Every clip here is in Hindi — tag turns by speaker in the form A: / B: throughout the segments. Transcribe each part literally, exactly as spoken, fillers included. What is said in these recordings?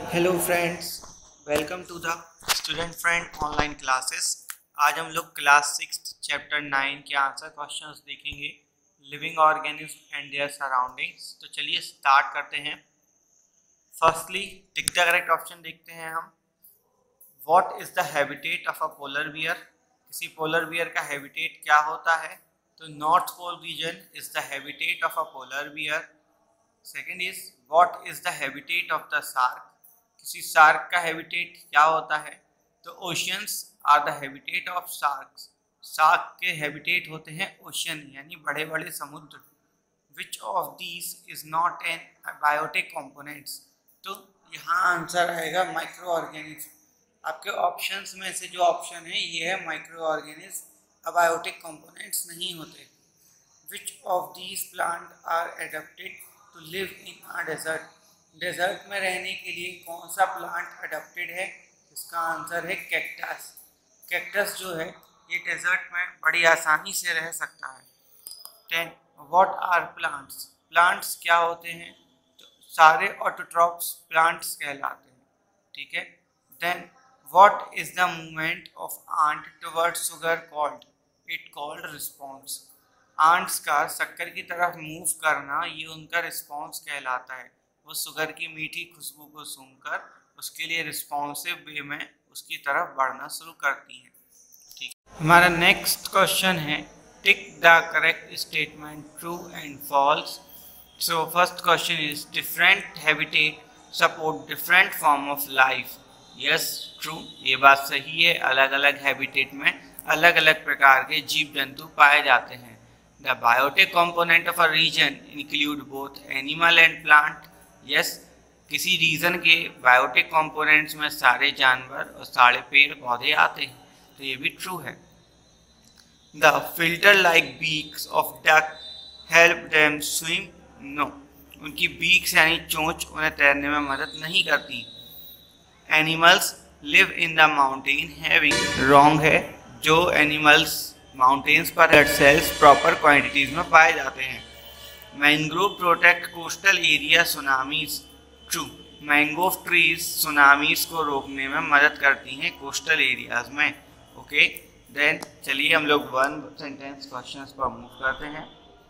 A: Hello friends, welcome to the student friend online classes. आज हम लोग क्लास सिक्स चैप्टर नाइन के आंसर क्वेश्चंस देखेंगे, living organism and their surroundings. तो चलिए स्टार्ट करते हैं। Firstly tick the correct option देखते हैं हम। What is the habitat of a polar bear? किसी पोलर बियर का हैबिटेट क्या होता है? तो north pole region is the habitat of a polar bear. Second is what is the habitat of the shark? किसी शार्क का हैबिटेट क्या होता है? तो oceans are the habitat of sharks. Shark के हैबिटेट होते हैं ओशियन यानी बड़े बड़े समुद्र। Which of these is not an biotic components? तो यहाँ आंसर आएगा माइक्रो ऑर्गेनिज्म। आपके ऑप्शंस में से जो ऑप्शन है ये है माइक्रो ऑर्गेनिज्म, अबायोटिक कंपोनेंट्स नहीं होते। Which of these plant are adapted to live in a desert? Desert में रहने के लिए कौन सा प्लांट अडेप्टेड है? इसका आंसर है कैक्टस। कैक्टस जो है ये डेजर्ट में बड़ी आसानी से रह सकता है। Ten what are plants? Plants क्या होते हैं? तो सारे ऑटोट्रॉप्स प्लांट्स कहलाते हैं। ठीक है। Then what is the movement of ant towards sugar called? It called response. Ants का शक्कर की तरफ मूव करना ये उनका रिस्पॉन्स कहलाता है। वो शुगर की मीठी खुशबू को सूंघकर उसके लिए रिस्पॉन्सिव वे में उसकी तरफ बढ़ना शुरू करती हैं। ठीक, हमारा नेक्स्ट क्वेश्चन है tick the correct statement true and false. So first question is different habitat support different form of life. Yes true, ये बात सही है। अलग अलग हैबिटेट में अलग अलग प्रकार के जीव जंतु पाए जाते हैं। The biotic component of a region include both animal and plant. Yes, किसी रीजन के बायोटिक कंपोनेंट्स में सारे जानवर और सारे पेड़ पौधे आते हैं, तो ये भी ट्रू है। The filter-like beaks of duck help them swim. No, उनकी बीक्स यानी चोंच उन्हें तैरने में मदद नहीं करती। Animals live in the mountain having wrong है। जो एनिमल्स माउंटेन्स पर ब्लड सेल्स प्रॉपर क्वांटिटीज में पाए जाते हैं। Mangrove protect coastal area tsunamis. True, mangrove trees tsunamis को रोकने में मदद करती हैं कोस्टल एरियाज में। ओके, देन चलिए हम लोग वन सेंटेंस क्वेश्चंस पर मूव करते हैं।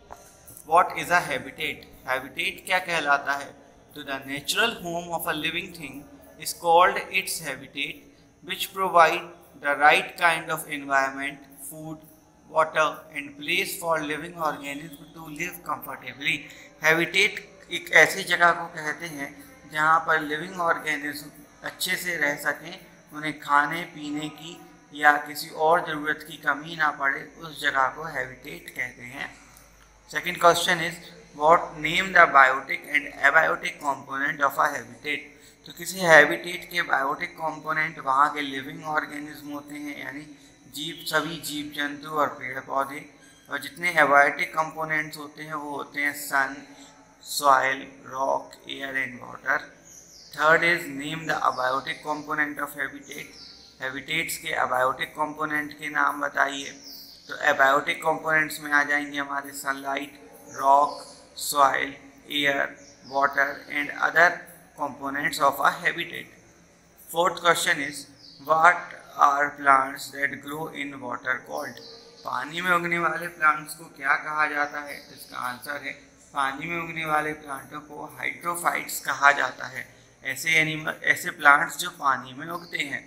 A: What is a habitat? Habitat क्या कहलाता है? तो the natural home of a living thing is called its habitat which provide the right kind of environment, food, water and place for living organism to live comfortably. Habitat एक ऐसी जगह को कहते हैं जहाँ पर लिविंग ऑर्गेनिज्म अच्छे से रह सकें, उन्हें खाने पीने की या किसी और ज़रूरत की कमी ना पड़े, उस जगह को हैबिटेट कहते हैं। Second question is what name the biotic and abiotic component of a habitat? तो किसी हैबिटेट के बायोटिक कंपोनेंट वहाँ के लिविंग ऑर्गेनिज्म होते हैं यानी जीव, सभी जीव जंतु और पेड़ पौधे, और जितने एबायोटिक कंपोनेंट्स होते हैं वो होते हैं sun, soil, rock, air and water. Third is name the abiotic component of habitat. Habitats के अबायोटिक कंपोनेंट के नाम बताइए। तो एबायोटिक कंपोनेंट्स में आ जाएंगे हमारे sunlight, rock, soil, air, water and other components of a habitat. Fourth question is what are plants that grow in water called? पानी में उगने वाले प्लांट्स को क्या कहा जाता है? इसका आंसर है पानी में उगने वाले प्लांटों को हाइड्रोफाइट्स कहा जाता है। ऐसे एनिमल ऐसे प्लांट्स जो पानी में उगते हैं।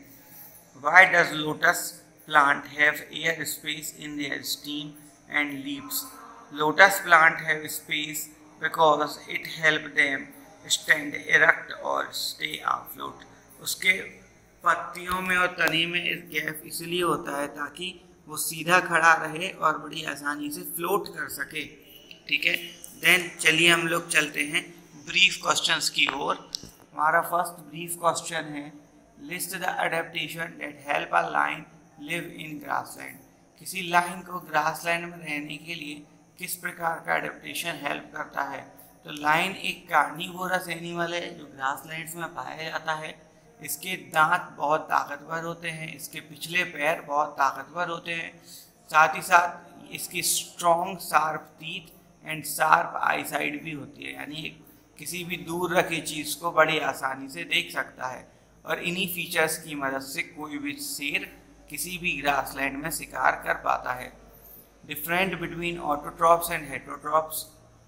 A: Why does lotus plant have air space in their stem and leaves? Lotus plant have space because it help them stand erect और स्टे अफ्लोट। उसके पत्तियों में और तने में इस गैप इसलिए होता है ताकि वो सीधा खड़ा रहे और बड़ी आसानी से फ्लोट कर सके। ठीक है, देन चलिए हम लोग चलते हैं ब्रीफ क्वेश्चंस की ओर। हमारा फर्स्ट ब्रीफ क्वेश्चन है list the adaptation that help a lion live in grassland. किसी लाइन को ग्रासलैंड में रहने के लिए किस प्रकार का एडेप्टेशन हेल्प करता है? तो लाइन एक कार्निवोरस एनिमल है जो ग्रासलैंड्स में पाया जाता है। इसके दांत बहुत ताकतवर होते हैं, इसके पिछले पैर बहुत ताकतवर होते हैं, साथ ही साथ इसकी strong sharp teeth and sharp eyesight भी होती है, यानी किसी भी दूर रखी चीज़ को बड़ी आसानी से देख सकता है और इन्हीं फीचर्स की मदद से कोई भी शेर किसी भी ग्रासलैंड में शिकार कर पाता है। Different between autotrophs and heterotrophs.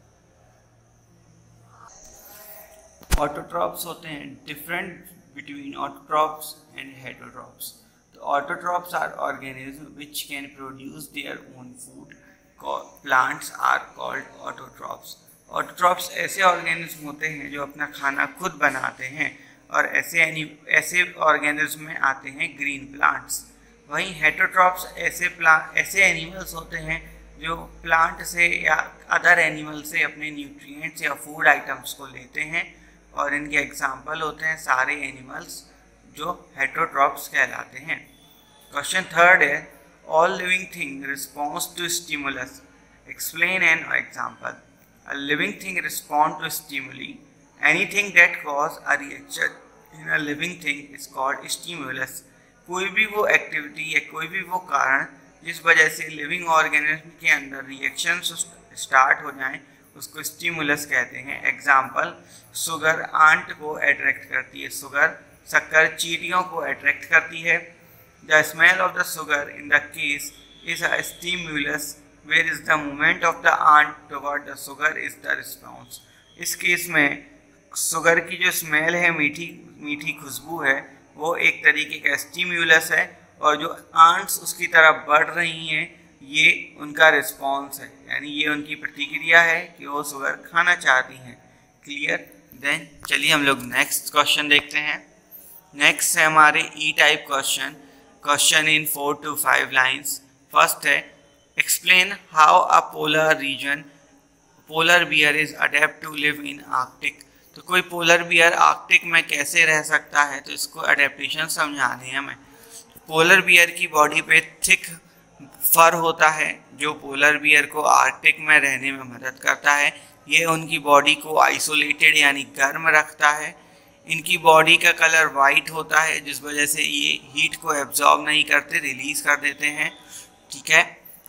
A: Autotrophs होते हैं different between autotrophs and heterotrophs. तो autotrophs are organism which can produce their own food. Plants are called autotrophs. Autotrophs ऐसे ऑर्गेनिज्म होते हैं जो अपना खाना खुद बनाते हैं और ऐसे ऐसे ऑर्गेनिज्म में आते हैं ग्रीन प्लांट्स। वहीं हेटरोट्रॉप्स ऐसे प्लांट ऐसे एनिमल्स होते हैं जो प्लांट से या अदर एनिमल से अपने न्यूट्रिएंट्स या फूड आइटम्स को लेते हैं और इनके एग्जाम्पल होते हैं सारे एनिमल्स जो हेटरोट्रॉप्स कहलाते हैं। क्वेश्चन थर्ड है, all living thing response to stimulus, explain an example. A living thing responds to stimuli. Anything that causes a reaction in a living thing is called stimulus. कोई भी वो एक्टिविटी या कोई भी वो कारण जिस वजह से लिविंग ऑर्गेनिज्म के अंदर रिएक्शंस स्टार्ट हो जाएं उसको स्टिमुलस कहते हैं। एग्जाम्पल, शुगर आंट को अट्रैक्ट करती है, शुगर शक्कर चींटियों को अट्रैक्ट करती है। The smell of the sugar in the case is a stimulus where is the movement of the ant toward the sugar is the response। इस केस में शुगर की जो स्मेल है, मीठी मीठी खुशबू है, वो एक तरीके का स्टिम्यूलस है और जो आंट्स उसकी तरफ बढ़ रही हैं ये उनका रिस्पॉन्स है, यानी ये उनकी प्रतिक्रिया है कि वो शुगर खाना चाहती हैं। क्लियर? देन चलिए हम लोग नेक्स्ट क्वेश्चन देखते हैं। नेक्स्ट है हमारे E type question, question in four to five lines. First है, explain how a polar region polar bear is adapt to live in Arctic। तो कोई पोलर बियर आर्कटिक में कैसे रह सकता है, तो इसको अडेप्टेशन समझाने हैं हमें। पोलर बियर की बॉडी पे थिक फर होता है जो पोलर बियर को आर्कटिक में रहने में मदद करता है। ये उनकी बॉडी को आइसोलेटेड यानी गर्म रखता है। इनकी बॉडी का कलर वाइट होता है जिस वजह से ये हीट को एब्जॉर्ब नहीं करते, रिलीज कर देते हैं। ठीक है,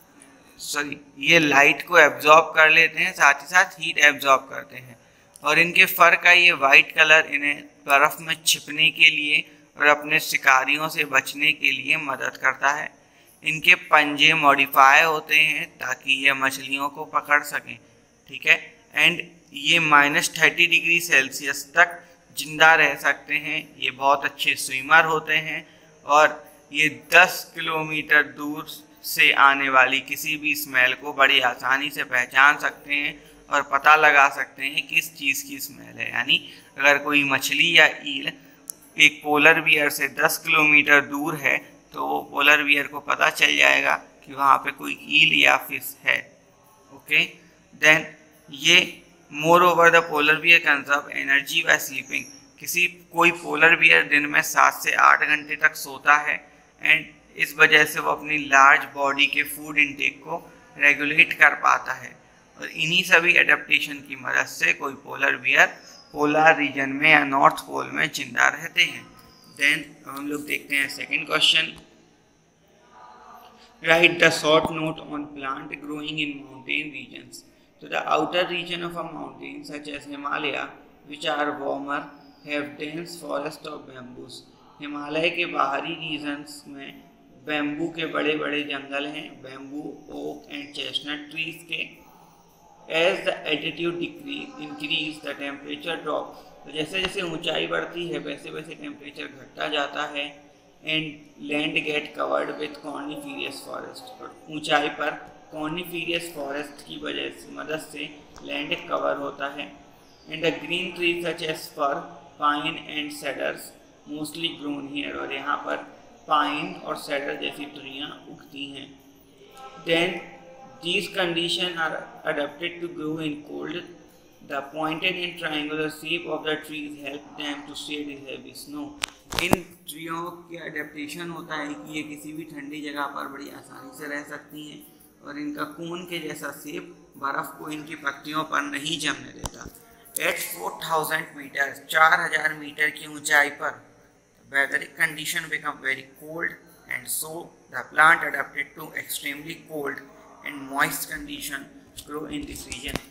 A: सॉरी ये लाइट को एब्जॉर्ब कर लेते हैं, साथ ही साथ हीट एब्जॉर्ब करते हैं। और इनके फर का ये वाइट कलर इन्हें बर्फ़ में छिपने के लिए और अपने शिकारियों से बचने के लिए मदद करता है। इनके पंजे मॉडिफाई होते हैं ताकि ये मछलियों को पकड़ सकें। ठीक है, एंड ये माइनस थर्टी डिग्री सेल्सियस तक जिंदा रह सकते हैं। ये बहुत अच्छे स्विमर होते हैं और ये दस किलोमीटर दूर से आने वाली किसी भी स्मेल को बड़ी आसानी से पहचान सकते हैं और पता लगा सकते हैं किस चीज़ की स्मेल है। यानी अगर कोई मछली या ईल एक पोलर बियर से दस किलोमीटर दूर है तो वो पोलर बियर को पता चल जाएगा कि वहाँ पे कोई ईल या फिश है। ओके, देन ये moreover the polar bear conserve energy by sleeping. किसी कोई पोलर बियर दिन में सात से आठ घंटे तक सोता है एंड इस वजह से वो अपनी लार्ज बॉडी के फूड इनटेक को रेगुलेट कर पाता है और इन्हीं सभी एडेप्टेशन की मदद से कोई पोलर बियर पोलर रीजन में या नॉर्थ पोल में जिंदा रहते हैं। देन हम लोग देखते हैं second question, write the short note on plant growing in mountain regions. तो the outer region of a mountain such as Himalaya which are warmer have dense forest of bamboos. Himalaya के बाहरी रीजन्स में बैम्बू के बड़े बड़े जंगल हैं, bamboo, oak and chestnut trees के। As the altitude decrease increase the temperature drop. तो जैसे जैसे ऊंचाई बढ़ती है वैसे वैसे टेम्परेचर घटता जाता है and land get covered with coniferous forest. और ऊंचाई पर कॉर्निफेरियस फॉरेस्ट की वजह से मदद से लैंड कवर होता है। And the green trees such as fir, pine and cedars mostly grown here. और यहाँ पर पाइन और सेडर जैसी ट्रियाँ उगती हैं। Then these conditions are adapted to grow in cold। The pointed and triangular shape of the trees help them to shade in heavy snow। इन ट्रियों के अडेप्टेशन होता है कि ये किसी भी ठंडी जगह पर बड़ी आसानी से रह सकती हैं और इनका कोन के जैसा शेप बर्फ़ को इनकी पत्तियों पर नहीं जमने देता। एट फोर थाउजेंड मीटर चार हज़ार मीटर की ऊंचाई पर weathering condition become very cold and so the plant adapted to extremely cold and moist condition grow in this region।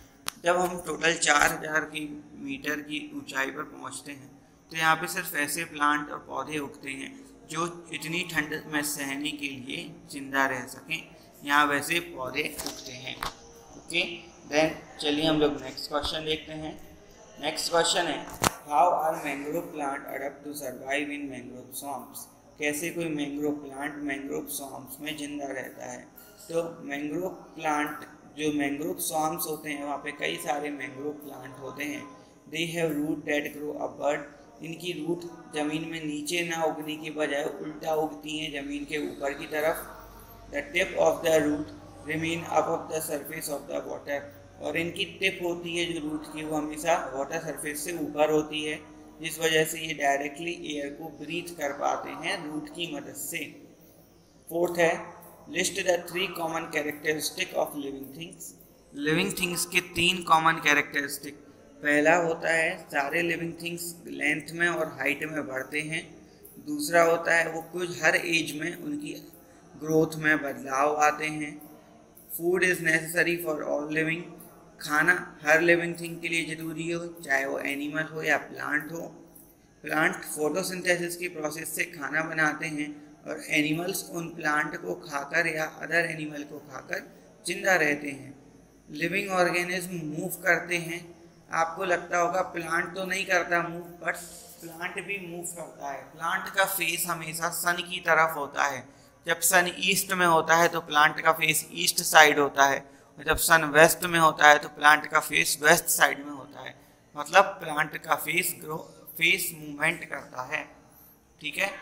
A: जब हम टोटल चार हजार की मीटर की ऊंचाई पर पहुंचते हैं तो यहाँ पे सिर्फ ऐसे प्लांट और पौधे उगते हैं जो इतनी ठंड में सहने के लिए जिंदा रह सकें। यहाँ वैसे पौधे उगते हैं। ओके, देन चलिए हम लोग नेक्स्ट क्वेश्चन देखते हैं। नेक्स्ट क्वेश्चन है, how are mangrove plant adapt to survive in mangrove swamps. कैसे कोई मैंग्रोव प्लांट मैंग्रोव स्वॉम्प्स में जिंदा रहता है। तो मैंग्रोव प्लांट, जो मैंग्रोव स्वॉम्प्स होते हैं वहाँ पे कई सारे मैंग्रोव प्लांट होते हैं। They have root that grow upward. इनकी रूट ज़मीन में नीचे ना उगने की बजाय उल्टा उगती हैं ज़मीन के ऊपर की तरफ। The tip of the root remain above the surface of the water. और इनकी टिप होती है जो रूट की, वो हमेशा वाटर सरफेस से ऊपर होती है, जिस वजह से ये डायरेक्टली एयर को ब्रीथ कर पाते हैं रूट की मदद से। फोर्थ है, list the three common characteristic of living things. Living things के तीन कॉमन कैरेक्टरिस्टिक। पहला होता है सारे लिविंग थिंग्स लेंथ में और हाइट में बढ़ते हैं। दूसरा होता है वो कुछ हर एज में उनकी ग्रोथ में बदलाव आते हैं। Food is necessary for all living. खाना हर लिविंग थिंग के लिए ज़रूरी हो, चाहे वो एनिमल हो या प्लांट हो। प्लांट फोटोसिंथेसिस की प्रोसेस से खाना बनाते हैं और एनिमल्स उन प्लांट को खाकर या अदर एनिमल को खाकर जिंदा रहते हैं। लिविंग ऑर्गेनिज्म मूव करते हैं। आपको लगता होगा प्लांट तो नहीं करता मूव, बट प्लांट भी मूव करता है। प्लांट का फेस हमेशा सन की तरफ होता है। जब सन ईस्ट में होता है तो प्लांट का फेस ईस्ट साइड होता है, और जब सन वेस्ट में होता है तो प्लांट का फेस वेस्ट साइड में होता है। मतलब प्लांट का फेस ग्रो फेस मूवमेंट करता है, ठीक है।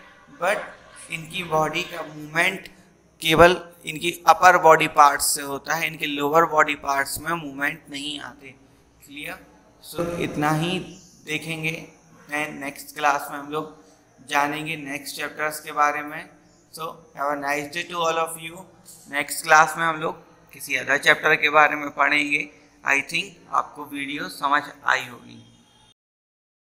A: बट इनकी बॉडी का मूवमेंट केवल इनकी अपर बॉडी पार्ट्स से होता है, इनके लोअर बॉडी पार्ट्स में मूवमेंट नहीं आते। क्लियर? सो so, इतना ही देखेंगे। नेक्स्ट क्लास में हम लोग जानेंगे नेक्स्ट चैप्टर्स के बारे में। So have a nice day to all of you. Next class में हम लोग किसी अदर चैप्टर के बारे में पढ़ेंगे। आई थिंक आपको वीडियो समझ आई होगी।